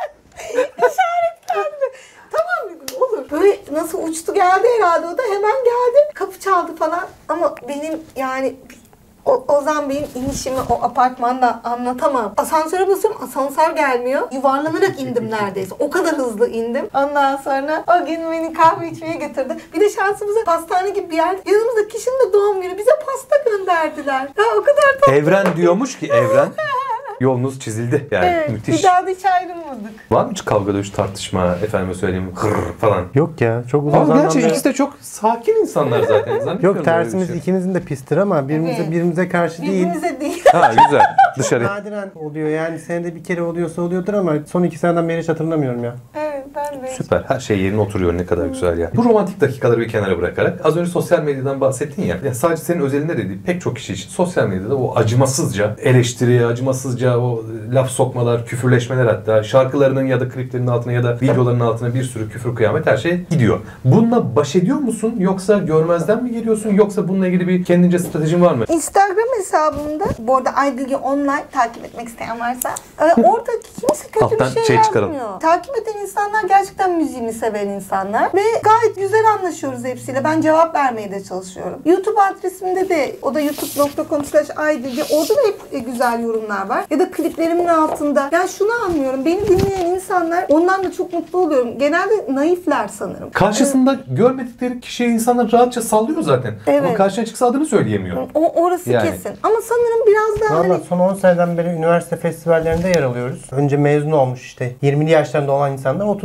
İşaret geldi. Tamam dedim olur. Böyle nasıl uçtu geldi herhalde, o da hemen geldi. Kapı çaldı falan ama benim yani Ozan Bey'in inişimi o apartmanda anlatamam. Asansöre basıyorum, asansör gelmiyor. Yuvarlanarak indim neredeyse. O kadar hızlı indim. Ondan sonra o gün beni kahve içmeye götürdü. Bir de şansımıza pastane gibi bir yer. Yanımızda kişinin de doğum günü. Bize pasta gönderdiler. Ya o kadar tatlı. Evren diyormuş ki evren. Yolunuz çizildi. Yani Evet, müthiş. bir daha da hiç ayrılmadık. Var mı hiç kavga dövüş tartışma, efendime söyleyeyim falan? Yok ya, çok uzun Ama zamandan gerçi beri- ikisi de çok sakin insanlar zaten. Zannetmiyorum Yok, öyle tersimiz bir şey. ikinizin de pistir ama Evet. birbirimize karşı değil. Birbirimize değil. Ha güzel. Dışarı. Nadiren oluyor yani, senede bir kere oluyorsa oluyordur ama son 2 seneden beri hiç hatırlamıyorum ya. Evet, ben de. Süper. Her şey yerine oturuyor. Ne kadar güzel ya. Bu romantik dakikaları bir kenara bırakarak az önce sosyal medyadan bahsettin ya. Yani sadece senin özelinde de değil, pek çok kişi için sosyal medyada o acımasızca eleştiri, acımasızca o laf sokmalar, küfürleşmeler, hatta şarkılarının ya da kliplerinin altına ya da videoların altına bir sürü küfür, kıyamet, her şey gidiyor. Bununla baş ediyor musun? Yoksa görmezden mi geliyorsun? Yoksa bununla ilgili bir kendince stratejin var mı? Instagram hesabımda, bu arada Aydilge Online, takip etmek isteyen varsa, orada kimse kötü Alttan bir şey şey çıkaralım. yazmıyor. Takip eden insanlar gerçekten müziğini seven insanlar ve gayet güzel anlaşıyoruz hepsiyle. Ben cevap vermeye de çalışıyorum. YouTube adresimde de, o da youtube.com/Aydilge, orada da hep güzel yorumlar var. Ya da kliplerimin altında. Yani şunu anlıyorum, beni dinleyen insanlar, ondan da çok mutlu oluyorum. Genelde naifler sanırım. Karşısında görmedikleri kişiye insanlar rahatça sallıyor zaten. Evet. Ama karşına çıksa adını söyleyemiyor. Orası Yani. kesin. Ama sanırım biraz daha Valla hani son 10 seneden beri üniversite festivallerinde yer alıyoruz. Önce mezun olmuş işte 20'li yaşlarında olan insanlar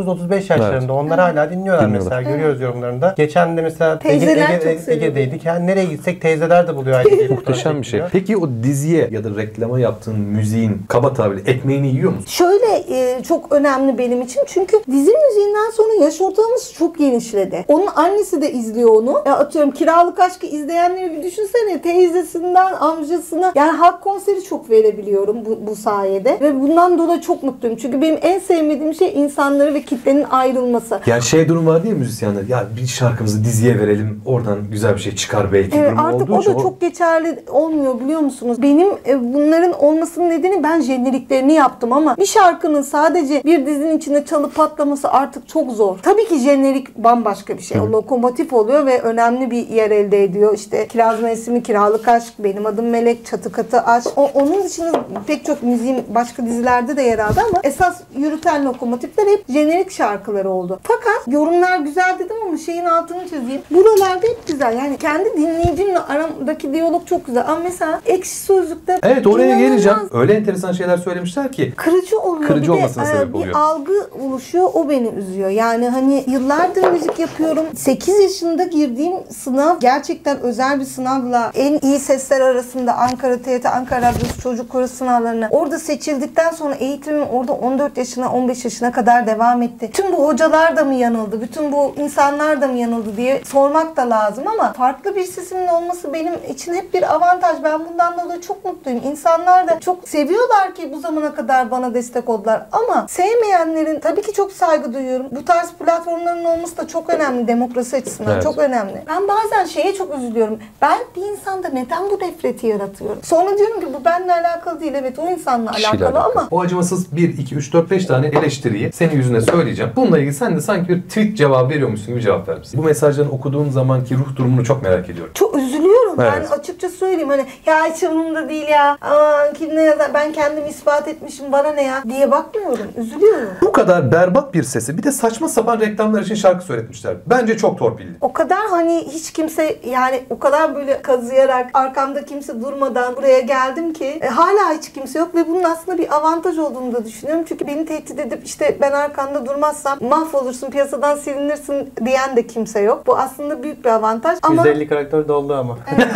30-35 yaşlarında. Onlar hala dinliyorlar mesela. Görüyoruz yorumlarında. Geçen de mesela Ege'deydik. Yani nereye gitsek teyzeler de buluyor Aydilge'yi. Muhteşem bir şey. Peki o diziye ya da reklama yaptığın müziğin kaba tabirle ekmeğini yiyor musun? Şöyle çok önemli benim için. Çünkü dizi müziğinden sonra yaş ortalaması çok genişledi. Onun annesi de izliyor onu. Atıyorum Kiralık Aşk'ı izleyenleri bir düşünsene. Teyzesinden amcasına. Yani halk konseri çok verebiliyorum bu sayede. Ve bundan dolayı çok mutluyum. Çünkü benim en sevmediğim şey insanları ve kitlenin ayrılması. Yani durum var diye müzisyenler. Ya bir şarkımızı diziye verelim. Oradan güzel bir şey çıkar belki. Evet, durumu artık olduğu o için da çok geçerli olmuyor biliyor musunuz? Benim bunların olmasının nedeni ben jeneriklerini yaptım ama bir şarkının sadece bir dizinin içinde çalıp patlaması artık çok zor. Tabii ki jenerik bambaşka bir şey. O lokomotif oluyor ve önemli bir yer elde ediyor. İşte Kiraz Mevsimi, Kiralık Aşk, Benim Adım Melek, Çatı Katı Aşk. Onun dışında pek çok müziğin başka dizilerde de yer aldı ama esas yürüten lokomotifler hep jenerik şarkıları oldu. Fakat yorumlar güzel dedim ama şeyin altını çizeyim. Buralarda hep güzel. Yani kendi dinleyicimle aramdaki diyalog çok güzel. Ama mesela Ekşi Sözlük'te evet, oraya inanılmaz geleceğim. Öyle enteresan şeyler söylemişler ki. kırıcı oluyor. Kırıcı Bir de, olmasına sebep oluyor. Bir algı oluşuyor. O beni üzüyor. Yani hani yıllardır müzik yapıyorum. 8 yaşında girdiğim sınav gerçekten özel bir sınavla en iyi sesler arasında Ankara TRT, Ankara Radyosu Çocuk Koro sınavlarına orada seçildikten sonra eğitimim orada 14 yaşına 15 yaşına kadar devam etti. Tüm bu hocalar da mı yanıldı? Bütün bu insanlar da mı yanıldı diye sormak da lazım ama farklı bir sesimin olması benim için hep bir avantaj. Ben bundan dolayı çok mutluyum. İnsanlar da çok seviyorlar ki bu zamana kadar bana destek oldular. Ama sevmeyenlerin tabii ki çok saygı duyuyorum. Bu tarz platformların olması da çok önemli. Demokrasi açısından Evet. çok önemli. Ben bazen şeye çok üzülüyorum. Ben bir insanda neden bu nefreti yaratıyorum? Sonra diyorum ki bu benimle alakalı değil. Evet o insanla Kişiyle alakalı ama O acımasız 1, 2, 3, 4, 5 tane eleştiriyi senin yüzüne söyleyeceğim. Bununla ilgili sen de sanki bir tweet cevabı veriyormuşsun gibi cevap ver misin? Bu mesajları okuduğum zamanki ruh durumunu çok merak ediyorum. çok üzülüyorum. Evet. Ben açıkça söyleyeyim hani ya hiç umurumda değil ya. Aman kim ne yazar ben kendimi ispat etmişim bana ne ya diye bakmıyorum. Üzülüyorum. Bu kadar berbat bir sesi bir de saçma sapan reklamlar için şarkı söyletmişler. Bence çok torpilli. O kadar hani hiç kimse yani o kadar böyle kazıyarak arkamda kimse durmadan buraya geldim ki hala hiç kimse yok ve bunun aslında bir avantaj olduğunu da düşünüyorum. Çünkü beni tehdit edip işte ben arkanda durmazsam mahvolursun, piyasadan silinirsin diyen de kimse yok. Bu aslında büyük bir avantaj ama 150 karakter doldu ama.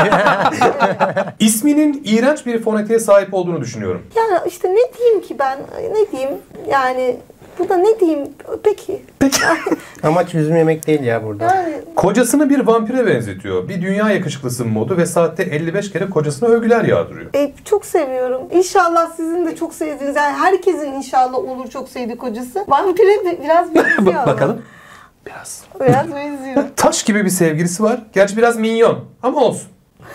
İsminin iğrenç bir fonetiğe sahip olduğunu düşünüyorum. yani işte ne diyeyim ki ben ne diyeyim yani bu da ne diyeyim peki. Amaç yüzüm yemek değil ya burada. Yani Kocasını bir vampire benzetiyor. Bir dünya yakışıklısı modu ve saatte 55 kere kocasına övgüler yağdırıyor. çok seviyorum. İnşallah sizin de çok sevdiğiniz yani herkesin inşallah olur çok sevdiği kocası. Vampire biraz benziyor ama. Bakalım. Biraz. Benziyor. Taş gibi bir sevgilisi var. Gerçi biraz minyon ama olsun.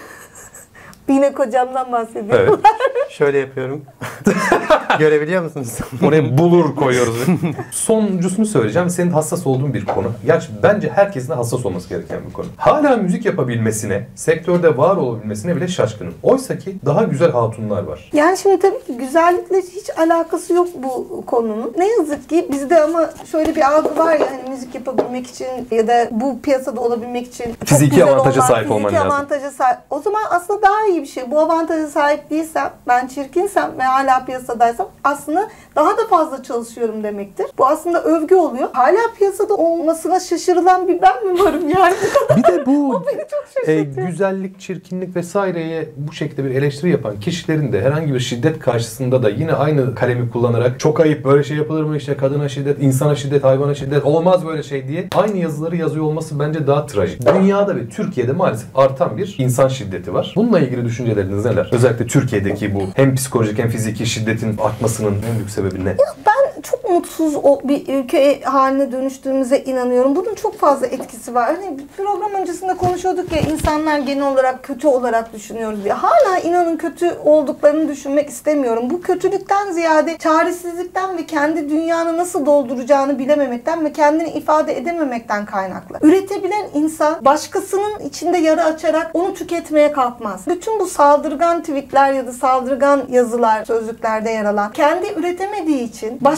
Yine kocamdan bahsediyorum. Evet. Şöyle yapıyorum. Görebiliyor musunuz? Oraya bulur koyuyoruz. Sonuncusunu söyleyeceğim. Senin hassas olduğun bir konu. Gerçi bence herkesin de hassas olması gereken bir konu. Hala müzik yapabilmesine, sektörde var olabilmesine bile şaşkınım. Oysa ki daha güzel hatunlar var. Yani şimdi tabii ki güzellikle hiç alakası yok bu konunun. Ne yazık ki bizde ama şöyle bir algı var ya hani müzik yapabilmek için ya da bu piyasada olabilmek için çok Fiziki güzel avantaja sahip olman fiziki lazım. avantaja sahip. O zaman aslında daha iyi bir şey. Bu avantaja sahip değilsem, ben çirkinsem ve hala piyasadaysam aslında daha da fazla çalışıyorum demektir. Bu aslında övgü oluyor. Hala piyasada olmasına şaşırılan bir ben mi varım yani? Bir de bu Beni çok şaşırtıyor. güzellik, çirkinlik vesaireye bu şekilde bir eleştiri yapan kişilerin de herhangi bir şiddet karşısında da yine aynı kalemi kullanarak çok ayıp böyle şey yapılır mı işte kadına şiddet, insana şiddet, hayvana şiddet olmaz böyle şey diye aynı yazıları yazıyor olması bence daha trajik. Dünyada ve Türkiye'de maalesef artan bir insan şiddeti var. Bununla ilgili düşünceleriniz neler? Özellikle Türkiye'deki bu hem psikolojik hem fiziki şiddetin artmasının en büyük sebebi ne? Ben çok mutsuz bir ülke haline dönüştüğümüze inanıyorum. Bunun çok fazla etkisi var. Hani program öncesinde konuşuyorduk ya insanlar genel olarak kötü olarak düşünüyoruz diye. Hala inanın kötü olduklarını düşünmek istemiyorum. Bu kötülükten ziyade çaresizlikten ve kendi dünyanı nasıl dolduracağını bilememekten ve kendini ifade edememekten kaynaklı. Üretebilen insan başkasının içinde yara açarak onu tüketmeye kalkmaz. Bütün bu saldırgan tweetler ya da saldırgan yazılar, sözlüklerde yer alan kendi üretemediği için başkasının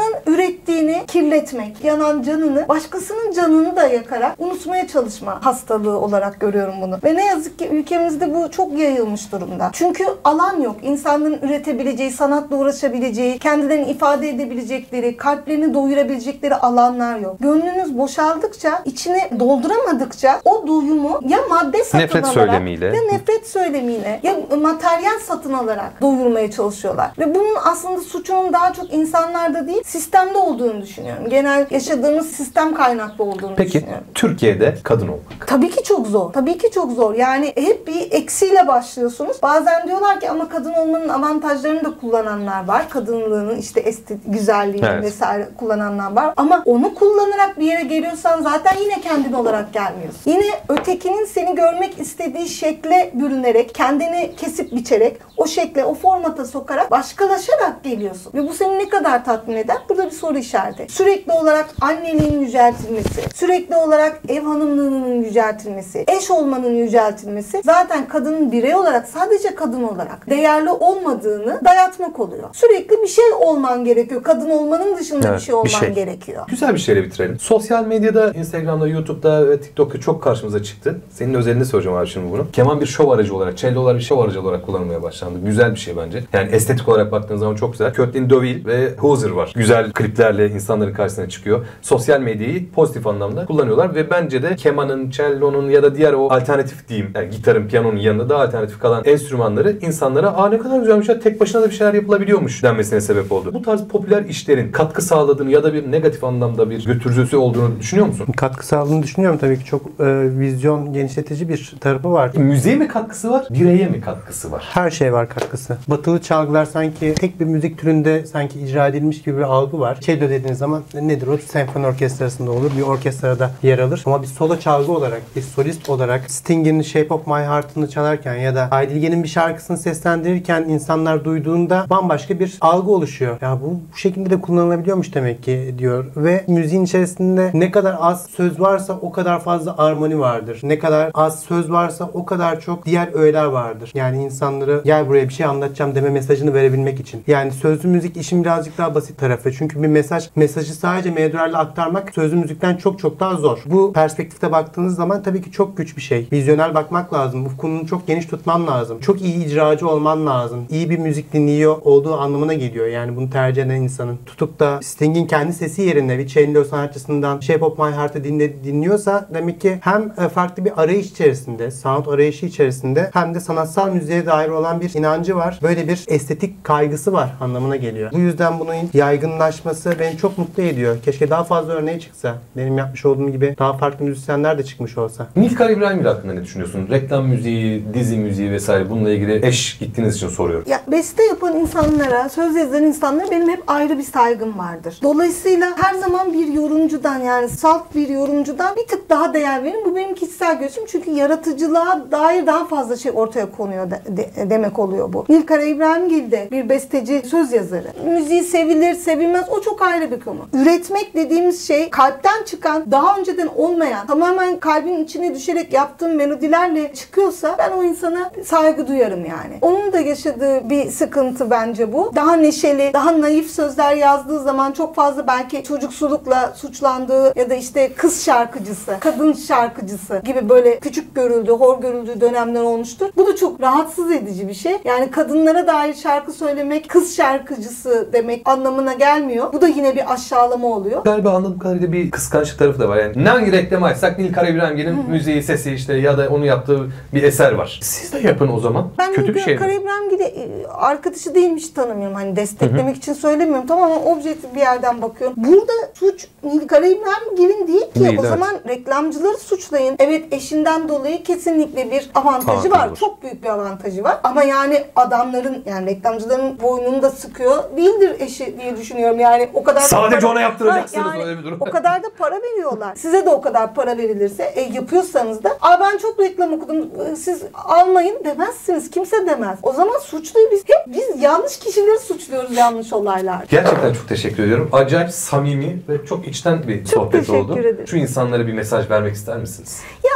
başkasının ürettiğini kirletmek, yanan canını, başkasının canını da yakarak unutmaya çalışma hastalığı olarak görüyorum bunu. Ve ne yazık ki ülkemizde bu çok yayılmış durumda. Çünkü alan yok. İnsanların üretebileceği, sanatla uğraşabileceği, kendilerini ifade edebilecekleri, kalplerini doyurabilecekleri alanlar yok. Gönlünüz boşaldıkça, içine dolduramadıkça o duyumu ya madde satın Nefret alarak, söylemiyle. ya nefret söylemiyle, ya materyal satın alarak doyurmaya çalışıyorlar. Ve bunun aslında suçunun daha çok insanlarda değil, sistemde olduğunu düşünüyorum. Genel yaşadığımız sistem kaynaklı olduğunu Peki düşünüyorum. Türkiye'de kadın olmak. Tabii ki çok zor. Tabii ki çok zor. Yani hep bir eksiyle başlıyorsunuz. Bazen diyorlar ki ama kadın olmanın avantajlarını da kullananlar var. Kadınlığının işte güzelliğini Evet. vesaire kullananlar var. Ama onu kullanarak bir yere geliyorsan zaten yine kendin olarak gelmiyorsun. Yine ötekinin seni görmek istediği şekle bürünerek, kendini kesip biçerek, o şekle, o formata sokarak, başkalaşarak geliyorsun. Ve bu seni ne kadar tatmin eder? Burada bir soru işareti. Sürekli olarak anneliğin yüceltilmesi, sürekli olarak ev hanımlığının yüceltilmesi, eş olmanın yüceltilmesi zaten kadının birey olarak, sadece kadın olarak değerli olmadığını dayatmak oluyor. Sürekli bir şey olman gerekiyor. Kadın olmanın dışında Evet, bir şey olman bir şey. gerekiyor. Güzel bir şeyle bitirelim. Sosyal medyada, Instagram'da, YouTube'da ve TikTok'ta çok karşımıza çıktı. Senin özelinde soracağım abi şimdi bunu. Keman bir şov aracı olarak, cellolar bir şov aracı olarak kullanılmaya başlandı. Güzel bir şey bence. Yani estetik olarak baktığın zaman çok güzel. Kötlin Dovil ve Hooser var. Güzel kliplerle insanların karşısına çıkıyor. Sosyal medyayı pozitif anlamda kullanıyorlar ve bence de kemanın, cellonun ya da diğer o alternatif diyeyim, yani gitarın, piyanonun yanında da alternatif kalan enstrümanları insanlara ne kadar güzelmiş ya, tek başına da bir şeyler yapılabiliyormuş denmesine sebep oldu. Bu tarz popüler işlerin katkı sağladığını ya da bir negatif anlamda bir götürücüsü olduğunu düşünüyor musun? Katkı sağladığını düşünüyorum. Tabii ki çok vizyon genişletici bir tarafı var. Müziğe mi katkısı var, bireye mi katkısı var? Her şey var katkısı. Batılı çalgılar sanki tek bir müzik türünde sanki icra edilmiş gibi bir algı var. Cello dediğiniz zaman nedir o? Senfoni orkestrasında olur. Bir orkestrada yer alır. Ama bir solo çalgı olarak, bir solist olarak Sting'in Shape of My Heart'ını çalarken ya da Aydilge'nin bir şarkısını seslendirirken insanlar duyduğunda bambaşka bir algı oluşuyor. Ya bu şekilde de kullanılabiliyormuş demek ki diyor. Ve müziğin içerisinde ne kadar az söz varsa o kadar fazla armoni vardır. Ne kadar az söz varsa o kadar çok diğer öğeler vardır. Yani insanları gel buraya bir şey anlatacağım deme mesajını verebilmek için. Yani sözlü müzik işin birazcık daha basit tarafı. Çünkü bir mesajı sadece melodilerle aktarmak sözlü müzikten çok çok daha zor. Bu perspektifte baktığınız zaman tabii ki çok güç bir şey. Vizyonel bakmak lazım. Ufkunu çok geniş tutman lazım. Çok iyi icracı olman lazım. İyi bir müzik dinliyor olduğu anlamına geliyor. Yani bunu tercih eden insanın. Tutup da Sting'in kendi sesi yerine bir cello sanatçısından Shape of My Heart'ı dinliyorsa demek ki hem farklı bir arayış içerisinde, sound arayışı içerisinde hem de sanatsal müziğe dair olan bir inancı var. Böyle bir estetik kaygısı var anlamına geliyor. Bu yüzden bunun yaygınlaşması beni çok mutlu ediyor. Keşke daha fazla örneği çıksa. Benim yapmış olduğum gibi daha farklı müzisyenler de çıkmış olsa. Nilkar İbrahimgil hakkında ne düşünüyorsun? Reklam müziği, dizi müziği vesaire bununla ilgili eş gittiğiniz için soruyorum. Ya beste yapan insanlara, söz yazan insanlara benim hep ayrı bir saygım vardır. Dolayısıyla her zaman bir yorumcudan, yani salt bir yorumcudan bir tık daha değer verin. Bu benim kişisel görüşüm. Çünkü yaratıcılığa dair daha fazla şey ortaya konuyor demek oluyor bu. Nilkar İbrahimgil de bir besteci, söz yazarı. Müziği sevilir, sevilmez, o çok ayrı bir konu. Üretmek dediğimiz şey kalpten çıkan, daha önceden olmayan, tamamen kalbin içine düşerek yaptığım melodilerle çıkıyorsa ben o insana saygı duyarım yani. Onun da yaşadığı bir sıkıntı bence bu. Daha neşeli, daha naif sözler yazdığı zaman çok fazla belki çocuksulukla suçlandığı ya da işte kız şarkıcısı, kadın şarkıcısı gibi böyle küçük görüldüğü, hor görüldüğü dönemler olmuştur. Bu da çok rahatsız edici bir şey. Yani kadınlara dair şarkı söylemek kız şarkıcısı demek anlamına gelmiyor. Bu da yine bir aşağılama oluyor. Galiba anladığım kadarıyla bir kıskançlık tarafı da var. Yani ne hangi reklam açsak Nilkar İbrahimgil'in müziği, sesi işte ya da onun yaptığı bir eser var. Siz de yapın o zaman. Ben Kötü bir şey Nilkar mi? İbrahimgil'i arkadaşı değilmiş, tanımıyorum. Hani desteklemek için söylemiyorum. Tamamen objektif bir yerden bakıyorum. Burada suç Nilkar İbrahimgil'in değil ki. Değil, o evet. zaman reklamcıları suçlayın. Evet, eşinden dolayı kesinlikle bir avantajı Avantajı var. var. Çok büyük bir avantajı var. Ama yani adamların, yani reklamcıların boynunu da sıkıyor değildir eşi diye düşünüyorum. Yani o kadar Sadece ona yaptıracaksınız, Ha, öyle bir durum. O kadar da para veriyorlar. Size de o kadar para verilirse yapıyorsanız da ben çok reklam okudum, siz almayın demezsiniz. Kimse demez. O zaman suçluyu biz yanlış kişileri suçluyoruz yanlış olaylar. Gerçekten çok teşekkür ediyorum. Acayip samimi ve çok içten bir sohbet teşekkür oldu. ederim. Şu insanlara bir mesaj vermek ister misiniz? Ya 3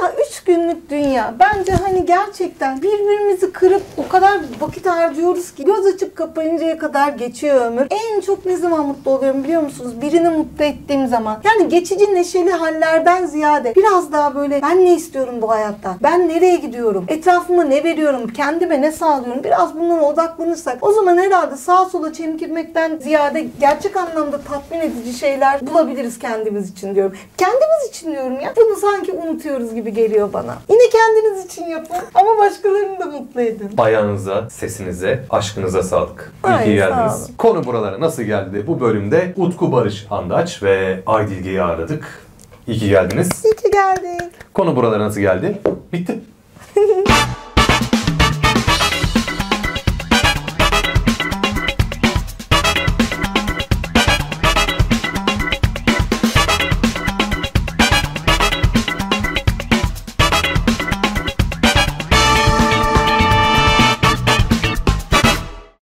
günlük dünya. Bence hani gerçekten birbirimizi kırıp o kadar vakit harcıyoruz ki göz açıp kapayıncaya kadar geçiyor ömür. En çok ne zaman mutlu oluyorum biliyor musunuz? Birini mutlu ettiğim zaman. Yani geçici neşeli hallerden ziyade biraz daha böyle ben ne istiyorum bu hayatta? Ben nereye gidiyorum? Etrafıma ne veriyorum? Kendime ne sağlıyorum? Biraz bunlara odaklanırsak o zaman herhalde sağa sola çemkirmekten ziyade gerçek anlamda tatmin edici şeyler bulabiliriz kendimiz için diyorum. Kendimiz için diyorum ya. Bunu sanki unutuyoruz gibi geliyor bana. Yine kendiniz için yapın ama başkalarını da mutlu edin. Ayağınıza, sesinize, aşkınıza sağlık. İyi Ay, ki sağ geldiniz. olun. Konu buralara nasıl geldi? Bu bölümde Utku Barış Andaç ve Aydilge'yi ağırladık. İyi ki geldiniz. İyi ki geldik. Konu buralara nasıl geldi? Bitti.